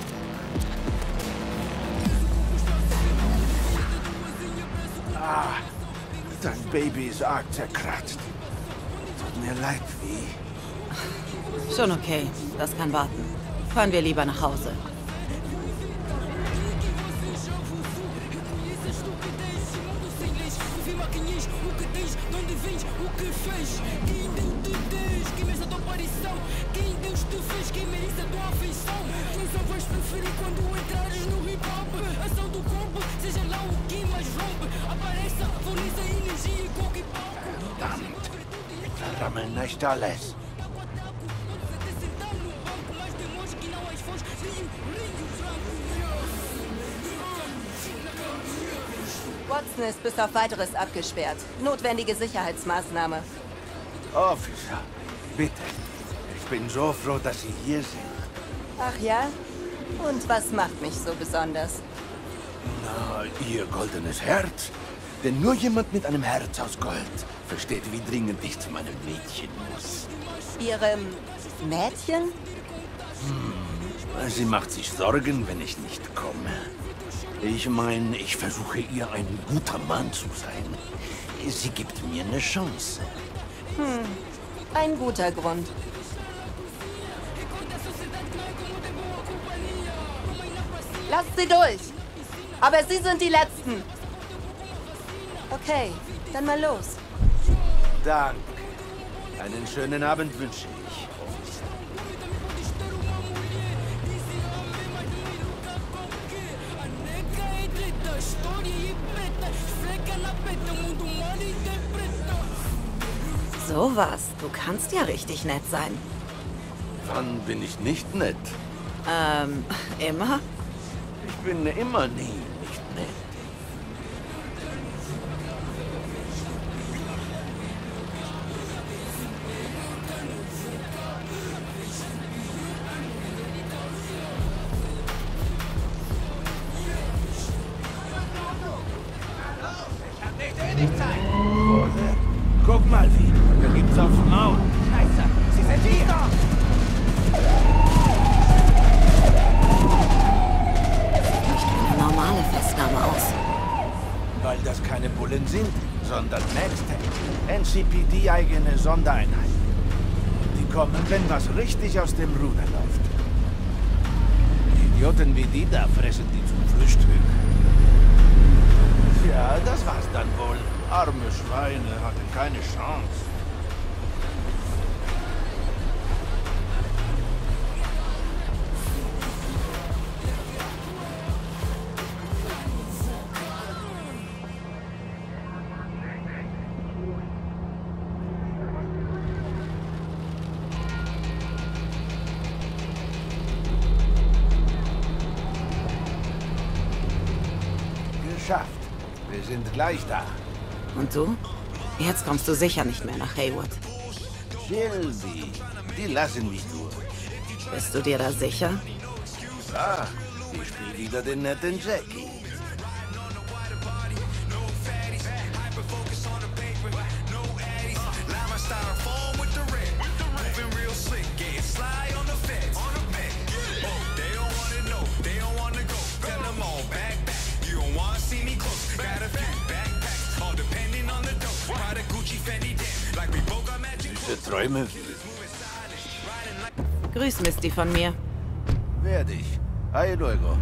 Ah, das Baby ist arg zerkratzt. Tut mir leid, wie. Schon okay. Das kann warten. Fahren wir lieber nach Hause. Verdammt. Verrammeln nicht alles. Watson ist bis auf Weiteres abgesperrt. Notwendige Sicherheitsmaßnahme. Officer, bitte. Ich bin so froh, dass Sie hier sind. Ach ja? Und was macht mich so besonders? Na, Ihr goldenes Herz. Denn nur jemand mit einem Herz aus Gold versteht, wie dringend ich zu meinem Mädchen muss. Ihrem Mädchen? Hm, sie macht sich Sorgen, wenn ich nicht komme. Ich meine, ich versuche ihr ein guter Mann zu sein. Sie gibt mir eine Chance. Hm, ein guter Grund. Lasst sie durch! Aber Sie sind die Letzten! Okay, dann mal los. Danke. Einen schönen Abend wünsche ich. So was. Du kannst ja richtig nett sein. Wann bin ich nicht nett? Ähm, immer? Ich bin immer nie nicht nett. Guck mal, wie. Da gibt's aufs Maul. Scheiße! Sie sind hier! Eine normale Festnahme aus. Weil das keine Bullen sind, sondern Magtech. N C P D-eigene Sondereinheit. Die kommen, wenn was richtig aus dem Ruder läuft. Idioten wie die da fressen die zum Frühstück. Ja, das war's dann wohl. Arme Schweine hatten keine Chance. Geschafft. Wir sind gleich da. Und du? Jetzt kommst du sicher nicht mehr nach Haywood. Shelby, die lassen mich durch. Bist du dir da sicher? Ah, ich spiele wieder den netten Jackie. Süße Träume. Grüß Misty von mir. Werde ich. Hi, luego.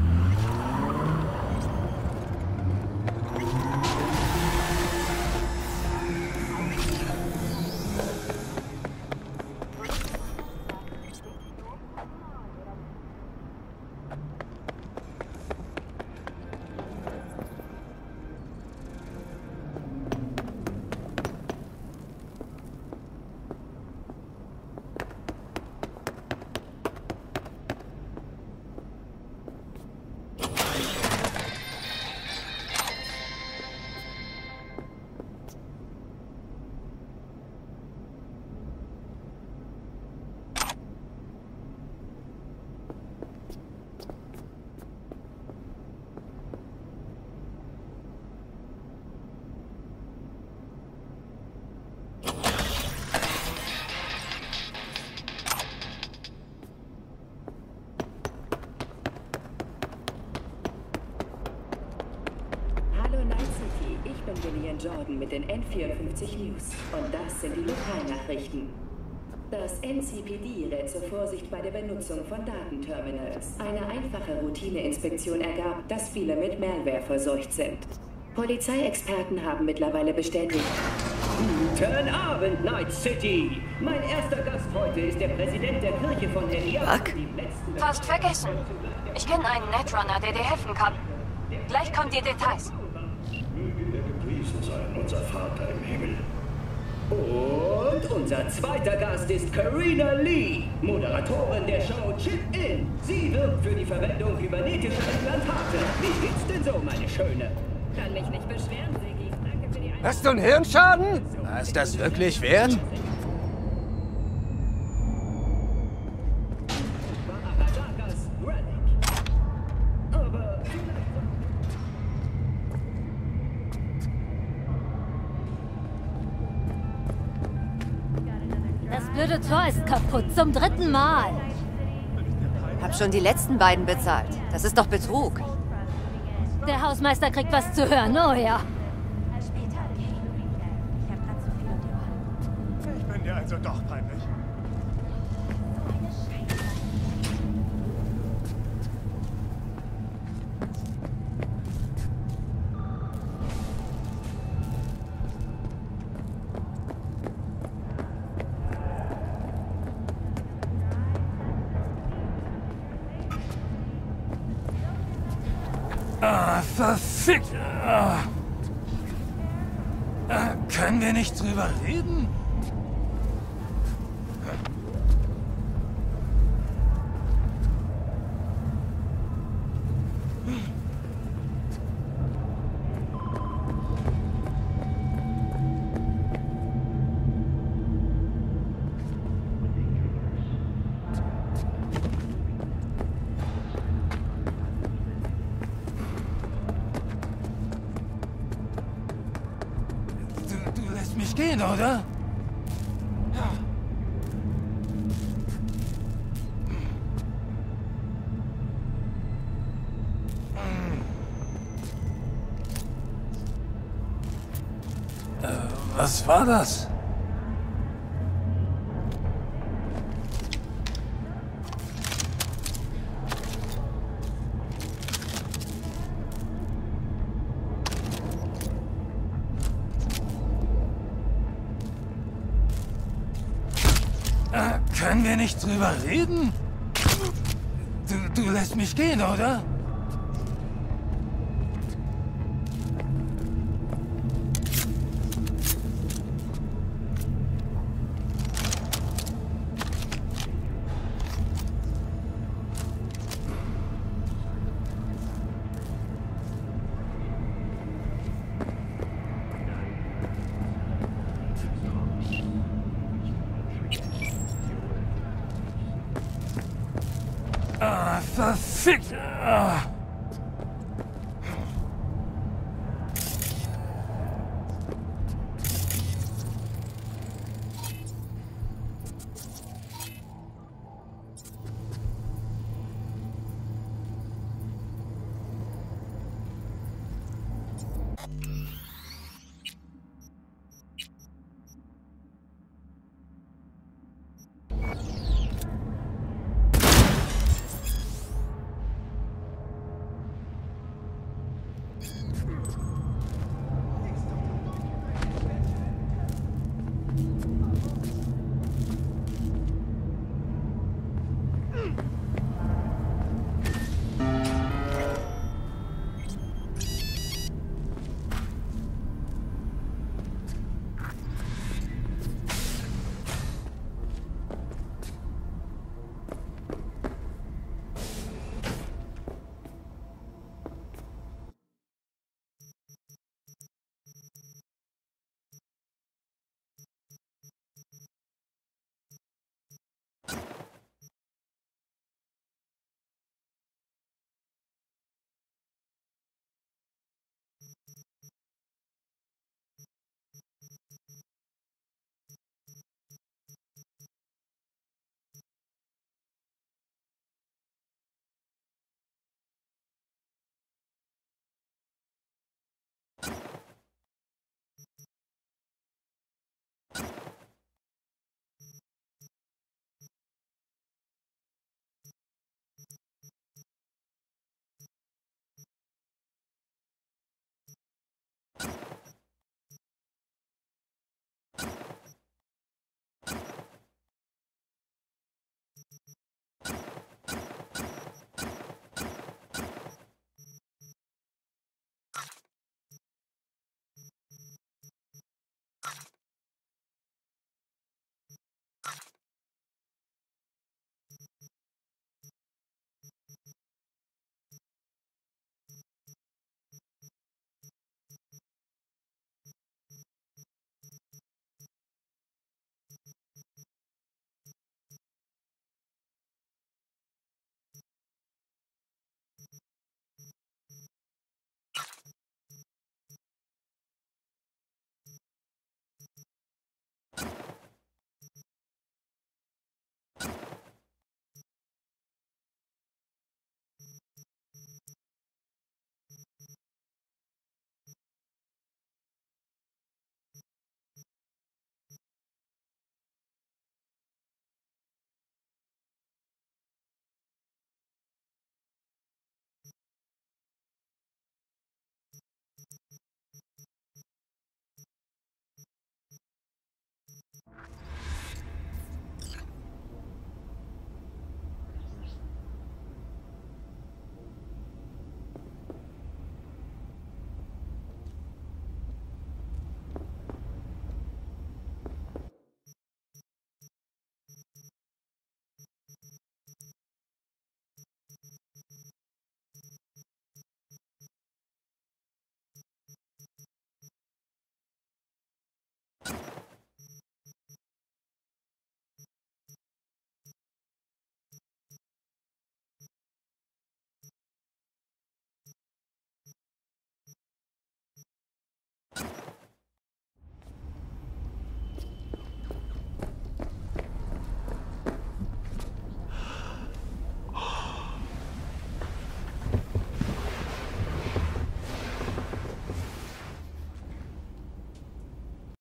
bin Lillian Jordan mit den N vierundfünfzig News. Und das sind die Lokalnachrichten. Das N C P D rät zur Vorsicht bei der Benutzung von Datenterminals. Eine einfache Routineinspektion ergab, dass viele mit Malware verseucht sind. Polizeiexperten haben mittlerweile bestätigt. Guten Abend, Night City! Mein erster Gast heute ist der Präsident der Kirche von Helios. Fast vergessen. Ich kenne einen Netrunner, der dir helfen kann. Gleich kommen die Details. Möge er gepriesen sein, unser Vater im Himmel. Und unser zweiter Gast ist Karina Lee, Moderatorin der Show Chip In. Sie wirbt für die Verwendung kybernetischer Implantate. Wie geht's denn so, meine Schöne? Kann mich nicht beschweren, Siggi. Danke für die Einladung. Hast du einen Hirnschaden? Ist das wirklich wert? Das blöde Tor ist kaputt, zum dritten Mal. Hab schon die letzten beiden bezahlt. Das ist doch Betrug. Der Hausmeister kriegt was zu hören, oh ja. Ich bin dir also doch peinlich. Ah, verfickt! Ah. Ah, können wir nicht drüber reden? Mich gehen, oder? Ja. Äh, was war das? Können wir nicht drüber reden? Du, du lässt mich gehen, oder? Ah, verfickt! Ah.